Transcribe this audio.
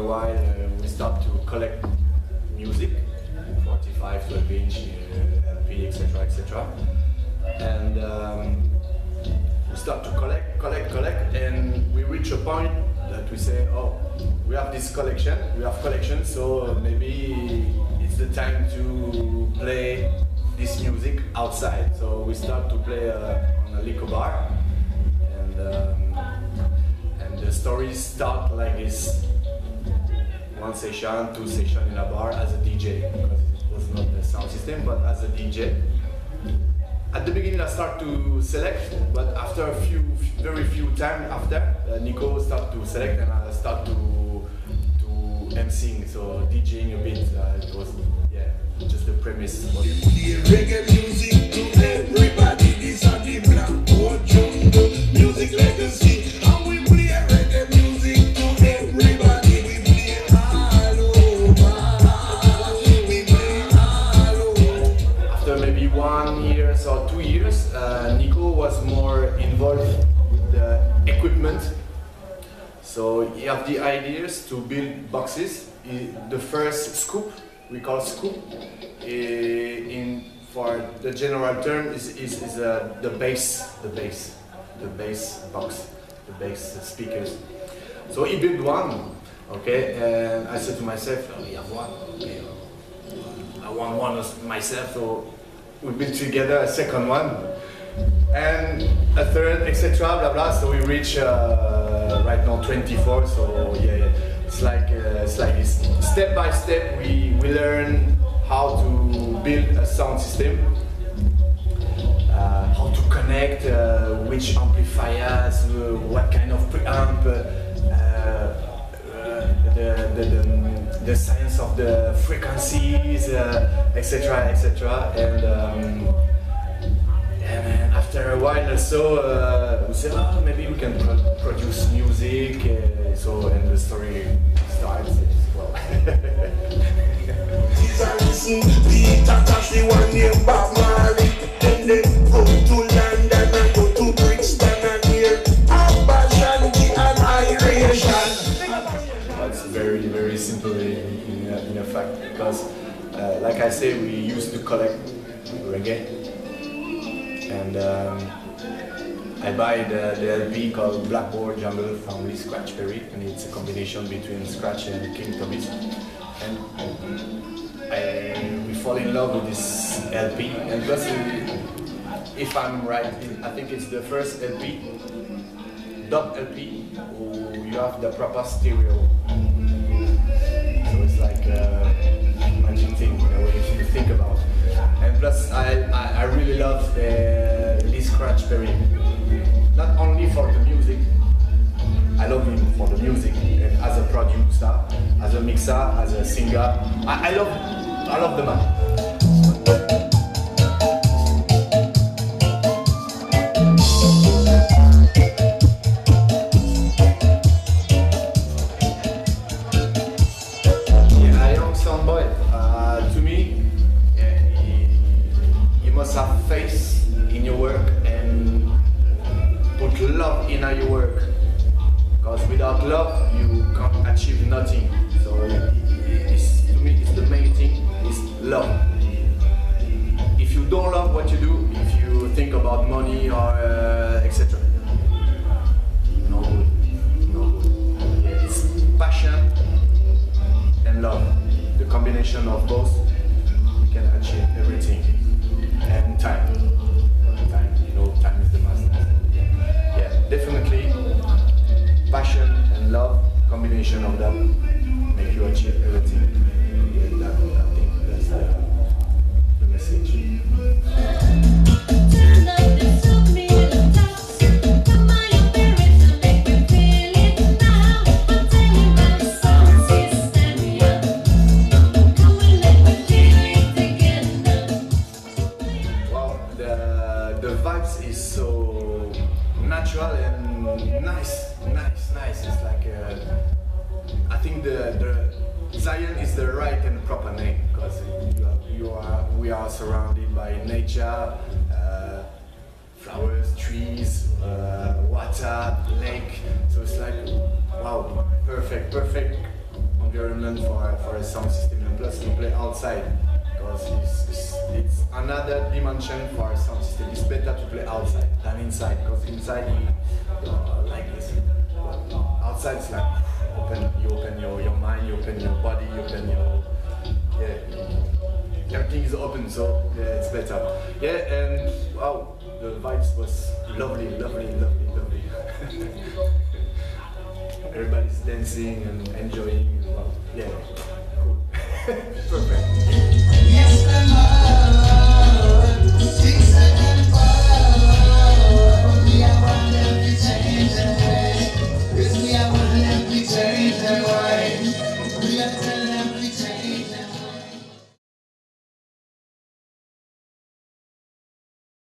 while we start to collect music, 45, 12-inch, LP, etc., etc. And we start to collect, and we reach a point that we say, oh, we have this collection, so maybe it's the time to play this music outside. So we start to play on a liquor bar, and the stories start like this: 1 session, 2 sessions in a bar as a DJ, because it was not the sound system, but as a DJ. At the beginning I start to select, but after very few time after, Nico start to select and I start to MCing, so DJing a bit. It was, yeah, just the premise. Reggae music to everybody, this is the Blackboard jungle music legacy, and we play reggae music to everybody. We play all over, we play all over. After maybe 1 year or 2 years, Nico was more involved with the equipment. So he had the ideas to build boxes. The first scoop, we call scoop, for the general term is the bass box, the bass speakers. So he built one, okay, and I said to myself, oh, you have one, okay. I want one myself, so we built together a second one, and a third, etc. Blah blah. So we reach right now 24. So yeah, it's like this. Step by step, we learn how to build a sound system, how to connect, which amplifiers, what kind of preamp, the science of the frequencies, etc., etc. And after a while or so, we said, oh, maybe we can produce music. So, and the story starts as well. It's very, very simple in a fact, because like I say, we used to collect reggae. And I buy the LP called Blackboard Jungle from Lee Scratch Perry, and it's a combination between Scratch and King Tubby's. And we fall in love with this LP, and plus, if I'm right, I think it's the first LP, dub LP, where you have the proper stereo. So it's like a magic thing in a way, if you think about it. And plus, I really love Lee Scratch Perry. Not only for the music, I love him for the music, and as a producer, as a mixer, as a singer. I love the man. Yeah, a young sound boy. To me, you must have faith in your work and put love in your work, because without love you can't achieve nothing. So to me it's the main thing is love. If you don't love what you do, if you think about money or etc., no good, no good. Yeah, it's passion and love. The combination of both, you can achieve everything. And time, you know, time is the master. Yeah, definitely passion and love, combination of that make you achieve everything. And I think that's the message. Natural and nice. It's like I think the Zion is the right and proper name, because we are surrounded by nature, flowers, trees, water, lake. So it's like wow, perfect for a sound system, and plus you play outside because it's another dimension for a sound system. It's better to play outside than inside because inside you like this. But outside it's like you open your mind, you open your body, you open your everything is open, so yeah, it's better. Yeah, and wow, the vibes was lovely. Everybody's dancing and enjoying. Well, yeah, cool. Perfect.